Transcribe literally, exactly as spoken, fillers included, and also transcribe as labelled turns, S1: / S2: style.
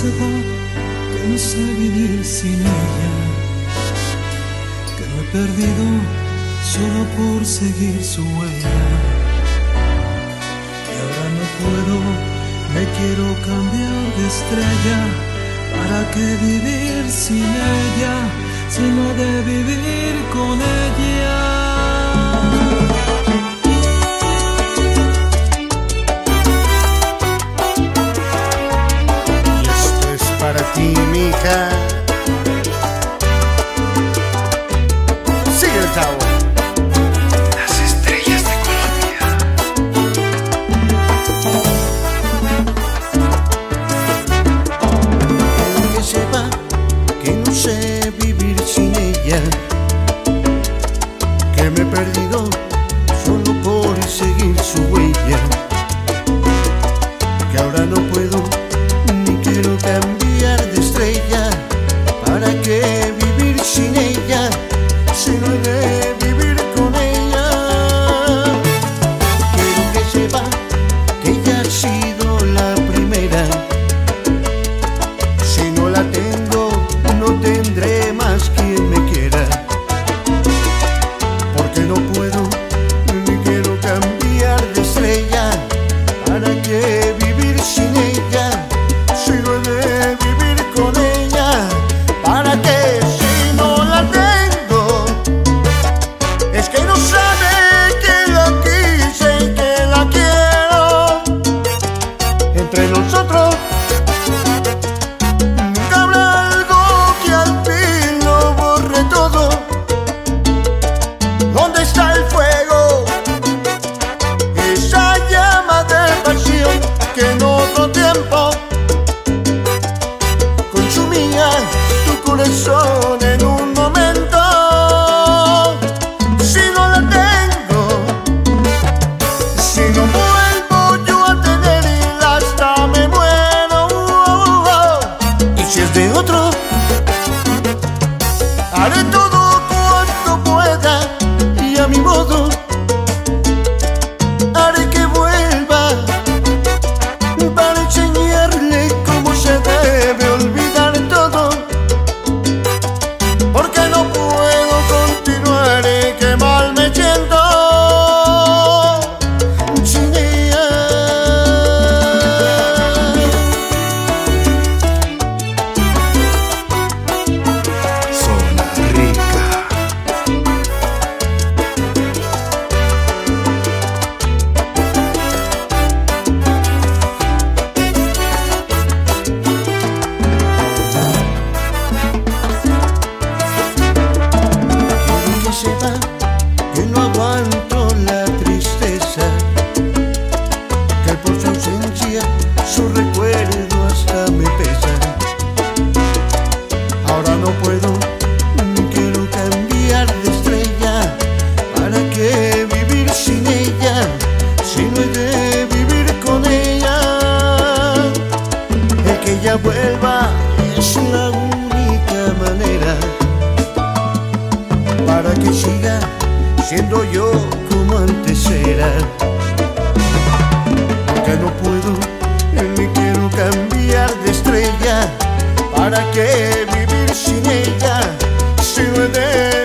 S1: sepa que no sé vivir sin ella, que me he perdido solo por seguir su huella. Y ahora no puedo, me quiero cambiar de estrella. ¿Para qué vivir sin ella, si no he de vivir con ella?
S2: Para ti, mija. Sigue el cabo.
S3: Las estrellas de Colombia.
S2: Quiero que sepa que no sé vivir sin ella, que me he perdido solo por seguir su huella, que ahora no puedo ni quiero cambiar de estrella. ¿Para qué vivir sin ella, si no he de vivir con ella? Quiero que sepa que ella ha sido la primera. Si no la tengo, no tendré más quien me quiera. Porque no puedo ni quiero cambiar de estrella. ¿Para qué vivir sin ella, si no he de vivir con ella? ¿Para qué si no la tengo? Es que no sabe que la quise y que la quiero. Entre nosotros nunca habrá algo que al fin lo borre todo. ¿Dónde está el fuego? Esa llama de pasión que en otro tiempo consumía tu corazón en un momento. Si no la tengo, si no vuelvo yo a tenerla, hasta me muero. Y si es de otro, haré todo cuanto pueda y a mi modo haré que vuelva, para enseñarle cómo se debe olvidar todo. Porque no puedo continuar, eh, que mal me siento sin ella.
S3: Zona Rica.
S2: Quiero que sepa que no aguanto la tristeza, que por su ausencia su recuerdo hasta me pesa. Ahora no puedo ni quiero cambiar de estrella. ¿Para qué vivir sin ella, si no he de vivir con ella? El que ella vuelva es la única manera para que siga siendo yo como antes era. Porque no puedo ni quiero cambiar de estrella. ¿Para qué vivir sin ella, si no he de